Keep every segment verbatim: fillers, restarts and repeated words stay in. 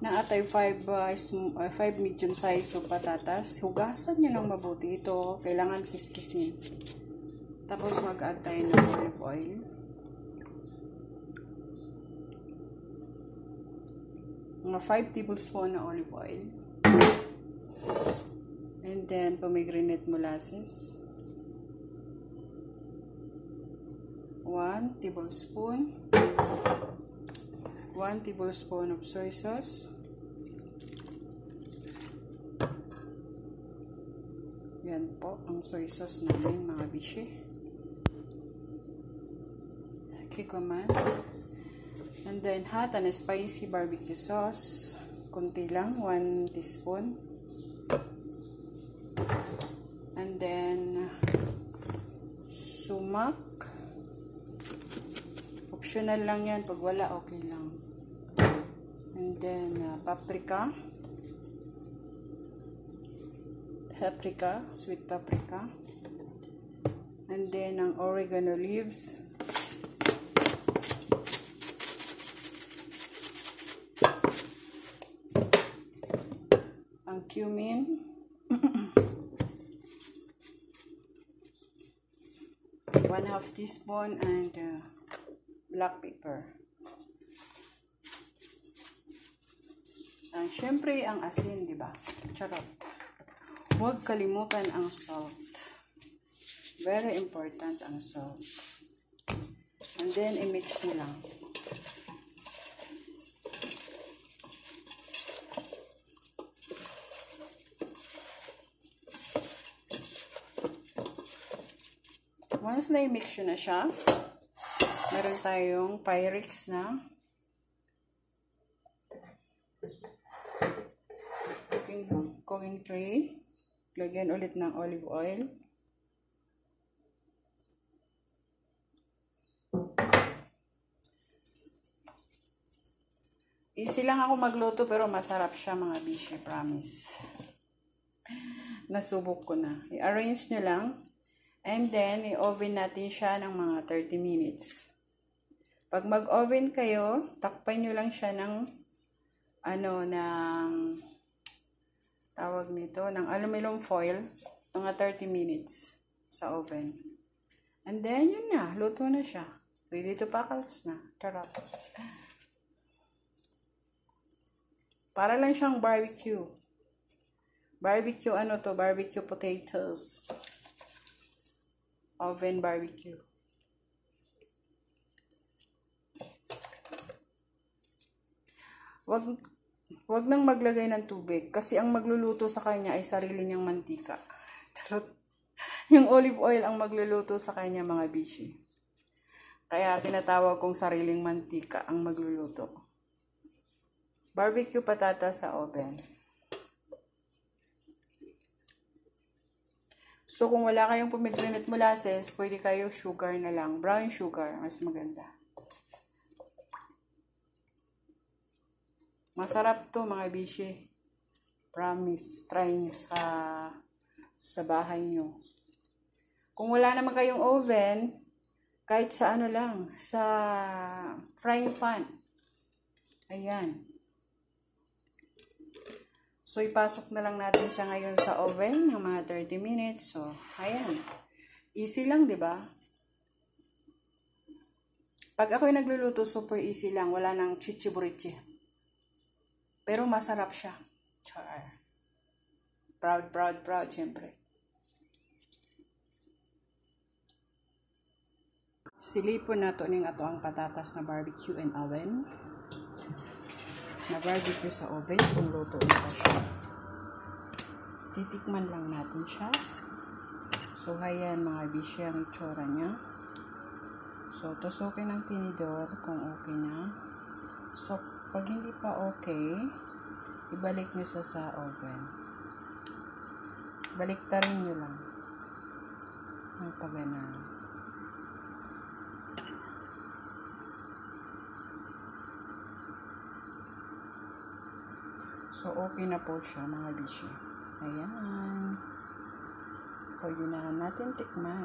naatay five medium size o patatas. Hugasan nyo ng mabuti ito. Kailangan kiskisin. Tapos mag-add tayo ng olive oil. Mga five tablespoon na olive oil. And then pomegranate molasses. one tablespoon. one tablespoon of soy sauce. Yan po ang soy sauce namin mga bishi. Kikuman. And then hot and spicy barbecue sauce. Kunti lang, one teaspoon. And then sumak. Optional lang yan. Pag wala, okay lang. And then uh, paprika. Paprika. Sweet paprika. And then ang oregano leaves. Ang cumin. one half teaspoon and uh, black pepper. And syempre ang asin, di ba? Charot. Huwag kalimutan ang salt. Very important ang salt. And then i-mix nyo lang. Once na i-mix nyo na siya, meron tayong Pyrex na cooking, cooking tray. Lagyan ulit ng olive oil. Easy lang ako magluto pero masarap siya mga bishi, promise. Nasubok ko na. I-arrange nyo lang. And then, i-oven natin siya ng mga thirty minutes. Pag mag-oven kayo, takpan nyo lang siya ng, ano, ng, tawag nito, ng aluminum foil, mga thirty minutes sa oven. And then, yun na, luto na siya. Ready to packles na. Tarap. Para lang siyang barbecue. Barbecue, ano to? Barbecue potatoes. Oven barbecue. Wag, wag nang maglagay ng tubig kasi ang magluluto sa kanya ay sarili niyang mantika. Yung olive oil ang magluluto sa kanya mga bishi. Kaya tinatawag kong sariling mantika ang magluluto. Barbecue patatas sa oven. So, kung wala kayong pomegranate molasses, pwede kayo sugar na lang. Brown sugar, mas maganda. Masarap to mga bishi. Promise, try nyo sa, sa bahay nyo. Kung wala naman kayong oven, kahit sa ano lang, sa frying pan. Ayan. So, ipasok na lang natin siya ngayon sa oven ng mga thirty minutes. So, ayan. Easy lang, di ba? Pag ako'y nagluluto, super easy lang. Wala nang chichiburichi. Pero masarap siya. Char. Proud, proud, proud, syempre. Silipon na to ning ato ang patatas na barbecue in oven. Na barbecue sa oven kung luto na pa siya. Titikman lang natin siya. So, ayan mga bishi ang itsura niya. So, tusukin ng tinidor kung okay na. So, pag hindi pa okay, ibalik nyo sa sa oven. Baliktarin nyo lang. Ang pagganan. So, okay na po siya, mga bishi. Ayan. Pwede na natin tikman.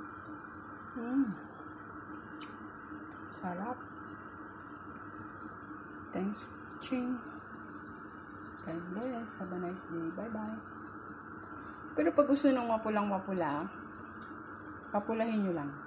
Hmm. Sarap. Thanks for watching. God bless. Have a nice day. Bye-bye. Pero pag gusto nung mapulang-mapula, papulahin nyo lang.